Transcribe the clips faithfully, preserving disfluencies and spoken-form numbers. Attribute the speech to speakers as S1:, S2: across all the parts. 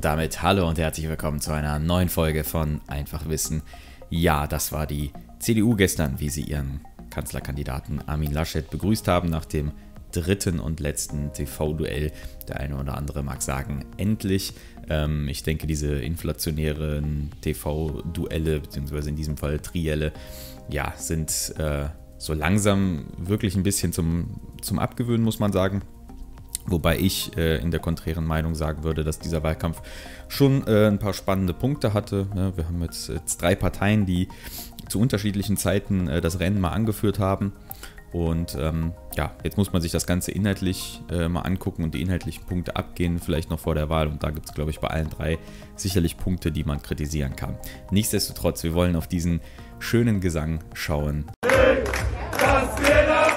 S1: Und damit hallo und herzlich willkommen zu einer neuen Folge von Einfach Wissen. Ja, das war die C D U gestern, wie sie ihren Kanzlerkandidaten Armin Laschet begrüßt haben nach dem dritten und letzten T V-Duell. Der eine oder andere mag sagen, endlich. Ähm, ich denke, diese inflationären T V-Duelle, beziehungsweise in diesem Fall Trielle, ja, sind äh, so langsam wirklich ein bisschen zum, zum Abgewöhnen, muss man sagen. Wobei ich äh, in der konträren Meinung sagen würde, dass dieser Wahlkampf schon äh, ein paar spannende Punkte hatte. Ja, wir haben jetzt, jetzt drei Parteien, die zu unterschiedlichen Zeiten äh, das Rennen mal angeführt haben. Und ähm, ja, jetzt muss man sich das Ganze inhaltlich äh, mal angucken und die inhaltlichen Punkte abgehen, vielleicht noch vor der Wahl. Und da gibt es, glaube ich, bei allen drei sicherlich Punkte, die man kritisieren kann. Nichtsdestotrotz, wir wollen auf diesen schönen Gesang schauen.
S2: Das geht ab.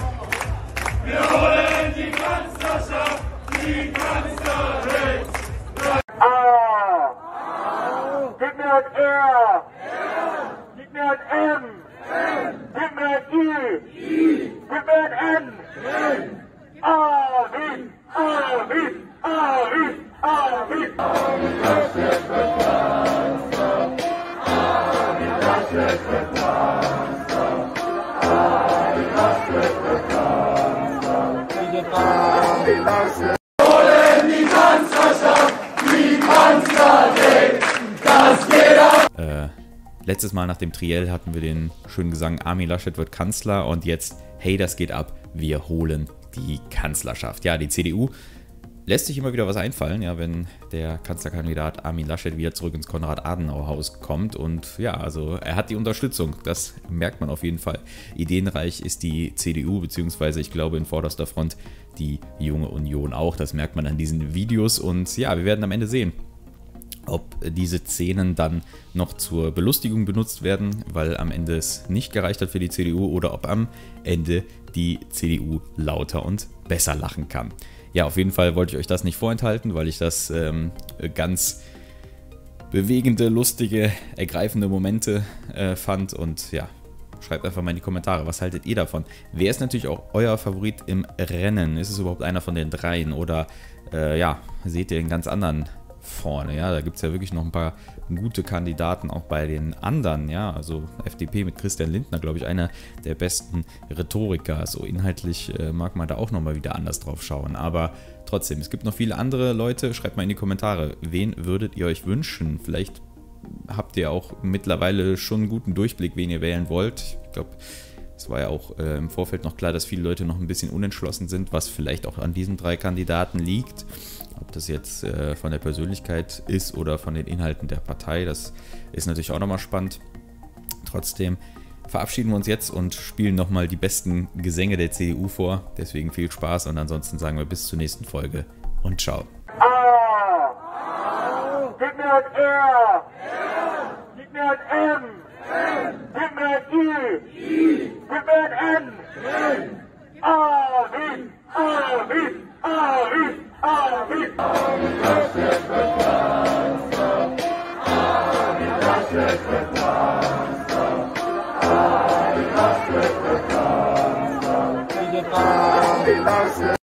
S2: Wir holen die Kanzlerschaft, die Kanzlerin.
S3: A. Gib mir ein R. Gib mir ein M. Gib mir ein I. Gib mir ein N. Armin, Armin, Armin, Armin. Armin Laschet wird Kanzler. Armin Laschet wird Kanzler. Armin Laschet wird Kanzler. Armin Laschet.
S2: Holen die Kanzlerschaft, die Kanzlerin. Das geht ab.
S1: Äh, letztes Mal nach dem Triell hatten wir den schönen Gesang Armin Laschet wird Kanzler und jetzt, hey, das geht ab, wir holen die Kanzlerschaft. Ja, die C D U lässt sich immer wieder was einfallen, ja, wenn der Kanzlerkandidat Armin Laschet wieder zurück ins Konrad-Adenauer-Haus kommt. Und ja, also er hat die Unterstützung, das merkt man auf jeden Fall. Ideenreich ist die C D U, beziehungsweise ich glaube in vorderster Front die Junge Union auch. Das merkt man an diesen Videos und ja, wir werden am Ende sehen, ob diese Szenen dann noch zur Belustigung benutzt werden, weil am Ende es nicht gereicht hat für die C D U, oder ob am Ende die C D U lauter und besser lachen kann. Ja, auf jeden Fall wollte ich euch das nicht vorenthalten, weil ich das ähm, ganz bewegende, lustige, ergreifende Momente äh, fand. Und ja, schreibt einfach mal in die Kommentare, was haltet ihr davon? Wer ist natürlich auch euer Favorit im Rennen? Ist es überhaupt einer von den dreien? Oder äh, ja, seht ihr einen ganz anderen vorne? Ja, da gibt es ja wirklich noch ein paar gute Kandidaten auch bei den anderen. Ja, also F D P mit Christian Lindner, glaube ich, einer der besten Rhetoriker. So inhaltlich äh, mag man da auch nochmal wieder anders drauf schauen. Aber trotzdem, es gibt noch viele andere Leute. Schreibt mal in die Kommentare, wen würdet ihr euch wünschen? Vielleicht habt ihr auch mittlerweile schon einen guten Durchblick, wen ihr wählen wollt. Ich glaube, es war ja auch äh, im Vorfeld noch klar, dass viele Leute noch ein bisschen unentschlossen sind, was vielleicht auch an diesen drei Kandidaten liegt. Ob das jetzt äh, von der Persönlichkeit ist oder von den Inhalten der Partei, das ist natürlich auch nochmal spannend. Trotzdem verabschieden wir uns jetzt und spielen nochmal die besten Gesänge der C D U vor. Deswegen viel Spaß und ansonsten sagen wir bis zur nächsten Folge und ciao.
S3: A. Gib mir ein R. Gib mir ein M. Gib mir ein I. Gib mir ein N. Armin, Armin, Armin, Armin. Armin Laschet wird Kanzler. Armin Laschet wird Kanzler. Armin Laschet wird Kanzler. Armin Laschet.